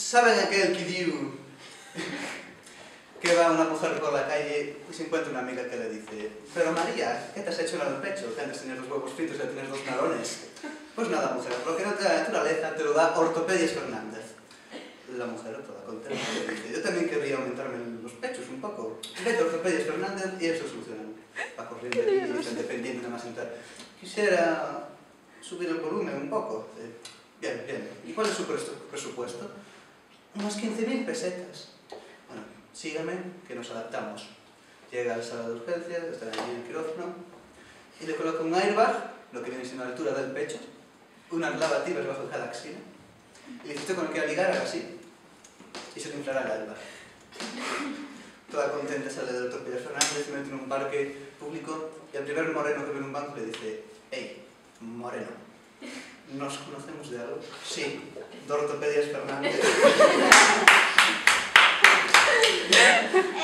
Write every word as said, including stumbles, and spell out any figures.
¿Saben aquel que diu que va una mujer por la calle y se encuentra una amiga que le dice: pero María, ¿qué te has hecho en el pecho? Que antes tenías los huevos fritos y ahora tienes dos melones. Pues nada, mujer, lo que no te da la naturaleza te lo da Ortopedias Fernández. La mujer, toda contenta, le dice: yo también querría aumentarme los pechos un poco. Vete a Ortopedias Fernández y eso solucionan. Va corriendo aquí y está independiente nada más entrar. Quisiera subir el volumen un poco. Bien, bien. ¿Y cuál es su presupuesto? Unas quince mil pesetas. Bueno, sígame, que nos adaptamos. Llega a la sala de urgencias, está allí en el quirófano, y le coloca un airbag, lo que viene siendo la altura del pecho, unas lavativas bajo cada axila, y le dice: usted cuando quiera ligar, haga así, y se le inflará el airbag. Toda contenta sale del Ortopedias Fernández, se mete en un parque público, y al primer moreno que ve en un banco le dice: hey, moreno, ¿nos conocemos de algo? Sí, de Ortopedias Fernández.